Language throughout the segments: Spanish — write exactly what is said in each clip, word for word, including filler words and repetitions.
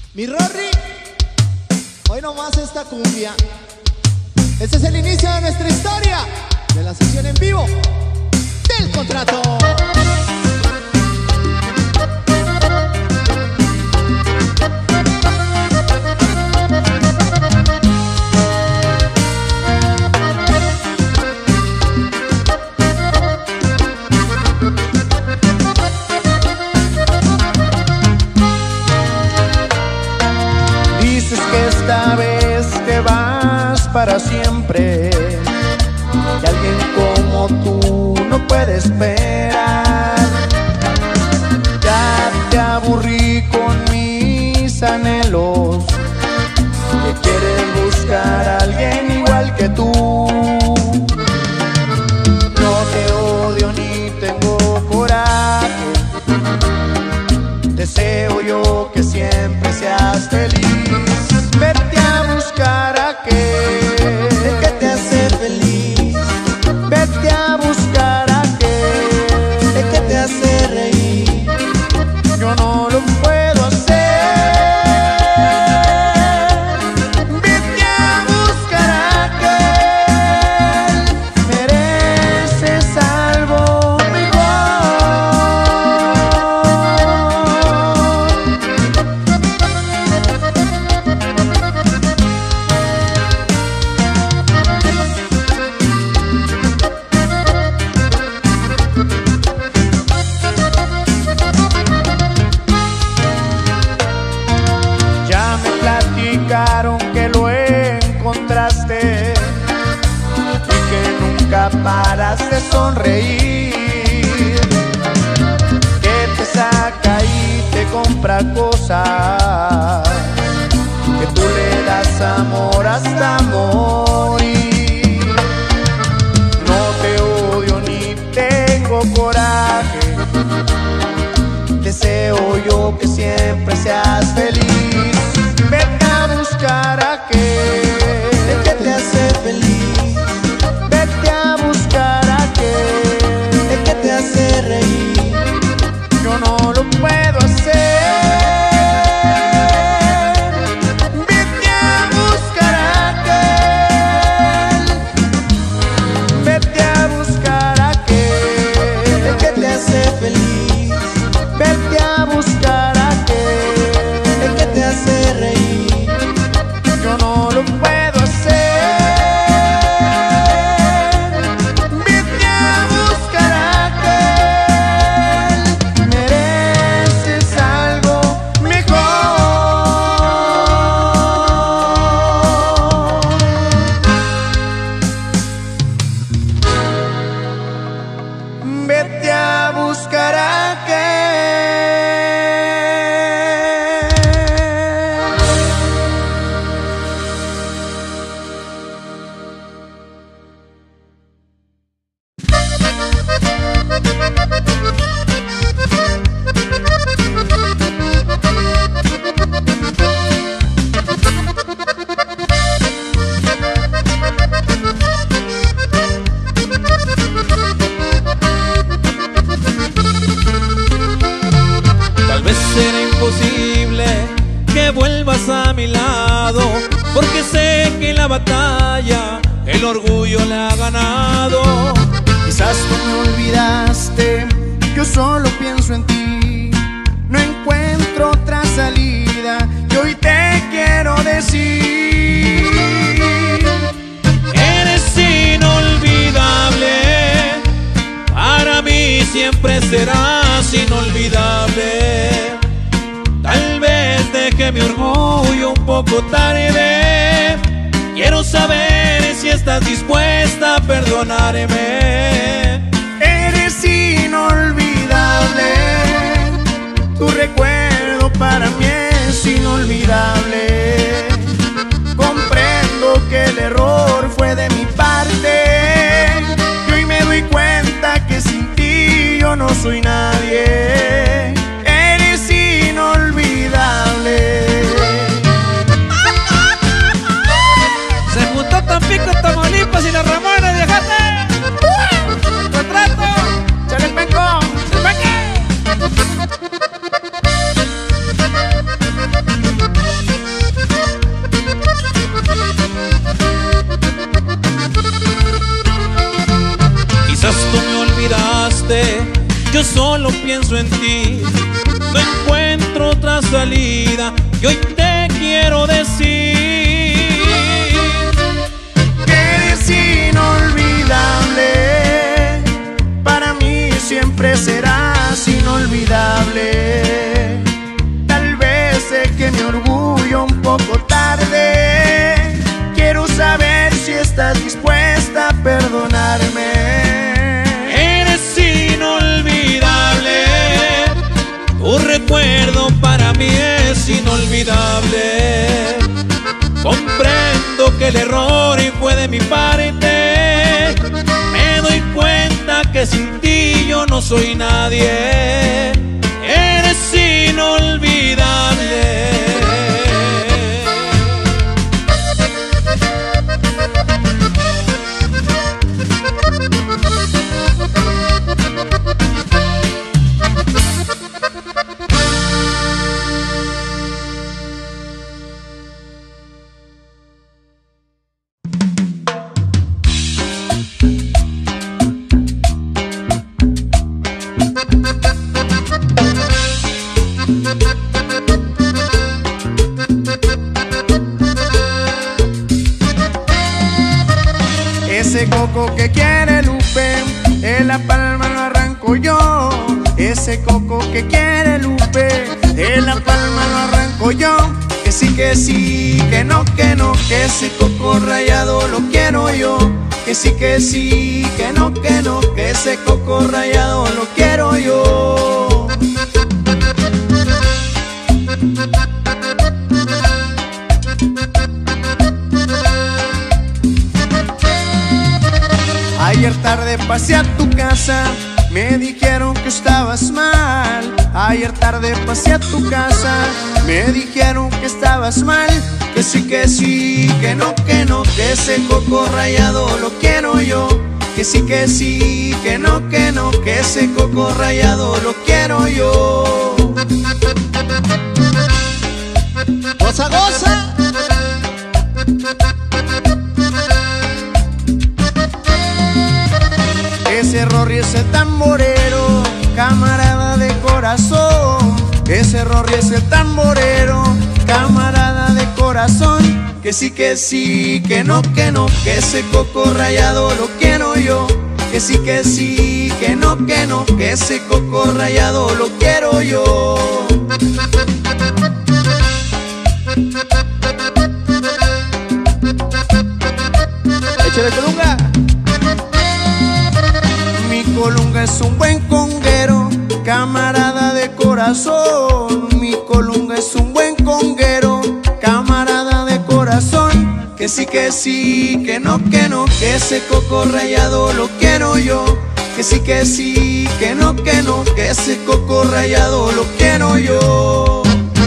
Mi Rory, hoy nomás esta cumbia. Este es el inicio de nuestra historia, de la sesión en vivo del contrato. Dices que esta vez te vas para siempre, que alguien como tú no puede esperar. Ya te aburrí con mis anhelos, que quieres buscar a alguien igual que tú. No te odio ni tengo coraje, deseo yo que siempre seas feliz. Vete a buscar aquel que te hace feliz. Vete a buscar aquel que te hace reír. Yo no lo puedo hacer. Vete a buscar aquel, mereces algo mejor. Que lo encontraste y que nunca paras de sonreír, que te saca y te compra cosas, que tú le das amor hasta morir. No te odio ni tengo coraje, deseo yo que siempre seas feliz. Vete a buscar aquel que te hace feliz. Vete a buscar aquel que te hace reír. Yo no lo puedo hacer. Vete a buscar aquel. Vete a buscar aquel que te hace feliz. Vete a buscar aquel que te hace reír. Yo no lo puedo hacer. Vete a buscar aquel, mereces algo mejor. Vete a buscar aquel. Tal vez será imposible que vuelvas a mi lado, porque sé que en la batalla el orgullo le ha ganado. Quizás tú me olvidaste, yo solo pienso en ti. No encuentro otra salida y hoy te quiero decir: eres inolvidable, para mí siempre serás inolvidable. Tal vez dejé mi orgullo un poco tarde. Quiero saber si estás dispuesta a perdonarme. Eres inolvidable, tu recuerdo para mí es inolvidable. Comprendo que el error fue de mi parte y hoy me doy cuenta que sin ti yo no soy nadie. Eres inolvidable. Se juntó Tampico, Tamaulipas y la Ramona, viajate. solo pienso en ti. No encuentro otra salida y hoy te quiero decir que eres inolvidable. Para mí siempre serás inolvidable. Tal vez sé que mi orgullo un poco tarde. Quiero saber si estás dispuesta a perdonarme. Eres inolvidable. Tu recuerdo para mí es inolvidable. Comprendo que el error fue de mi parte. Me doy cuenta que sin ti yo no soy nadie. Eres inolvidable. Ese coco que quiere Lupe, en la palma lo arranco yo. Ese coco que quiere Lupe, en la palma lo arranco yo. Que sí, que sí, que no, que no, que ese coco rayado lo quiero yo. Que sí, que sí, que no, que no, que ese coco rayado lo quiero yo. Ayer tarde pasé a tu casa, me dijeron que estabas mal. Ayer tarde pasé a tu casa, me dijeron que estabas mal. Que sí, que sí, que no, que no, que ese coco rayado lo quiero yo. Que sí, que sí, que no, que no, que ese coco rayado lo quiero yo. Goza, goza. Ese Rory, ese tamborero, camarada de corazón. Ese Rory, ese tamborero, camarada de corazón. Que sí, que sí, que no, que no, que ese coco rayado lo quiero yo. Que sí, que sí, que no, que no, que ese coco rayado lo quiero yo. Échale colunga. Mi colunga es un buen conguero, camarada de corazón. Mi colunga es un buen conguero, camarada de corazón. Que sí, que sí, que no, que no, que ese coco rayado lo quiero yo. Que sí, que sí, que no, que no, que ese coco rayado lo quiero yo.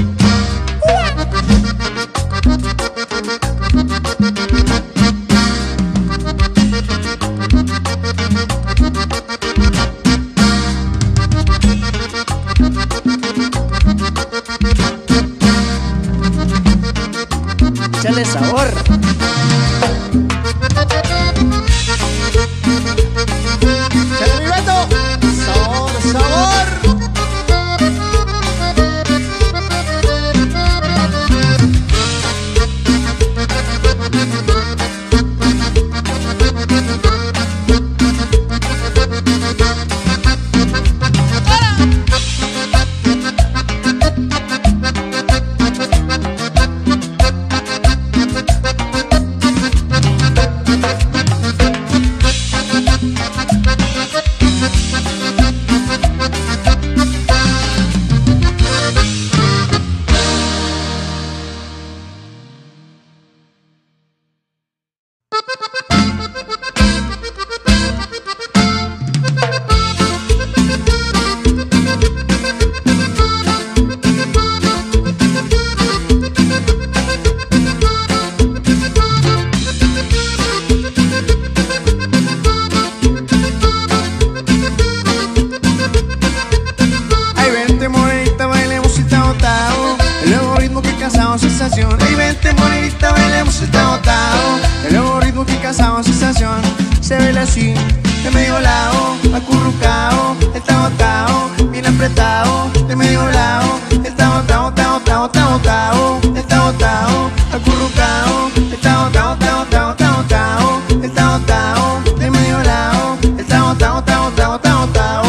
Échale sabor. Échale mi Beto. Sabor, sabor. Sensación. Ey, vente morenita, bailemos el tabotao. El nuevo ritmo que causamos sensación. Se baila así, de medio lado, acurrucao, el tabotao. apretado, de medio lado. Está botado, tao, tao, tao, tao. Está botado, acurrucado. Está botado, tao, tao, tao, tao. Está botado, de medio lado. Está botado, tao, tao, tao, tao.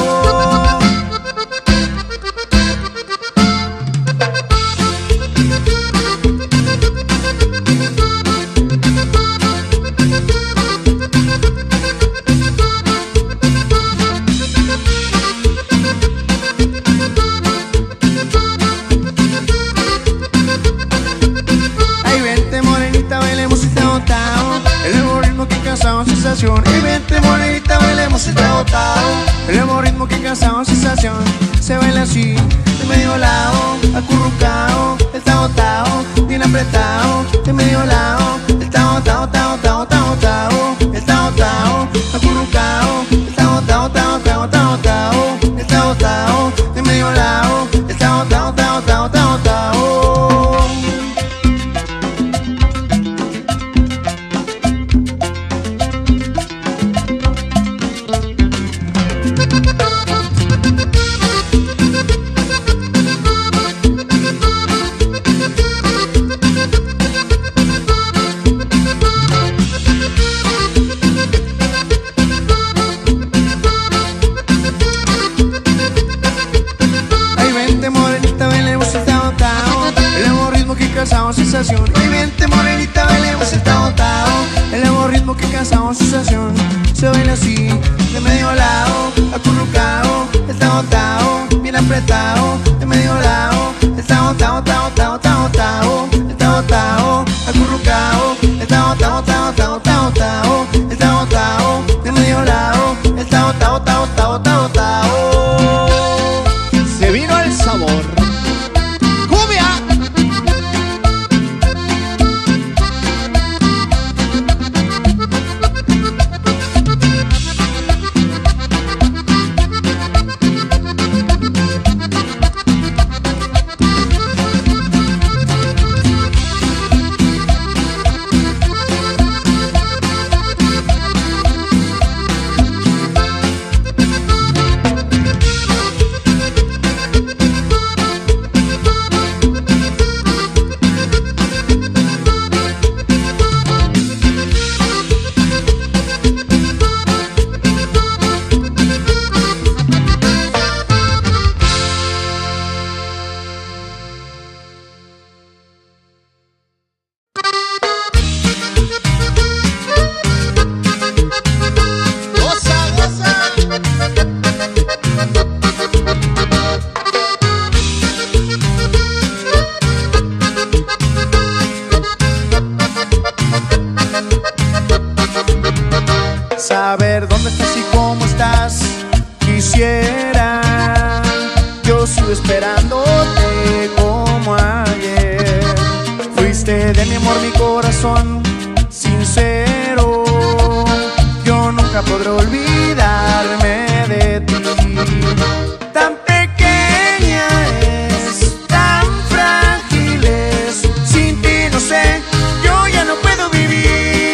Sensación. Y vente bonita, bailemos está botado. El nuevo ritmo que causamos sensación. Se baila así, de medio lado, acurrucado. Está botado, bien apretado, de medio lado. Está botado, tao, tao, tao, tao. Está botado, acurrucado. Está botado, tao, tao, tao, tao. Está botado, de medio lado. Está botado, tao, tao, tao, tao. Sensación. Y vente morenita, bailemos está botado. El nuevo ritmo que causamos sensación. Se baila así, de medio lado, acurrucado. Está botado, bien apretado, de medio lado. Está botado, tao, tao, tao, tao. Está botado, acurrucado. Está botado, tao, tao, tao, tao. Está botado, de medio lado. Está botado, tao, tao, tao, tao. Se vino el sabor. Saber dónde estás y cómo estás, quisiera. Yo sigo esperándote como ayer. Fuiste de mi amor, mi corazón sincero. Yo nunca podré olvidarme de ti. Tan pequeña es, tan frágil es. Sin ti no sé, yo ya no puedo vivir.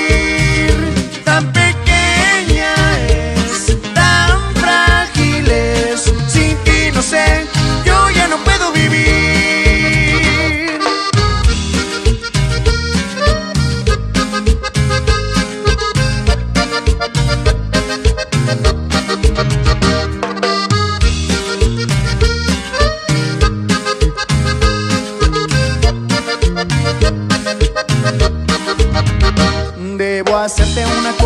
Tan pequeña es, tan frágil es. Sin ti no sé, yo ya no puedo vivir. Debo hacerte una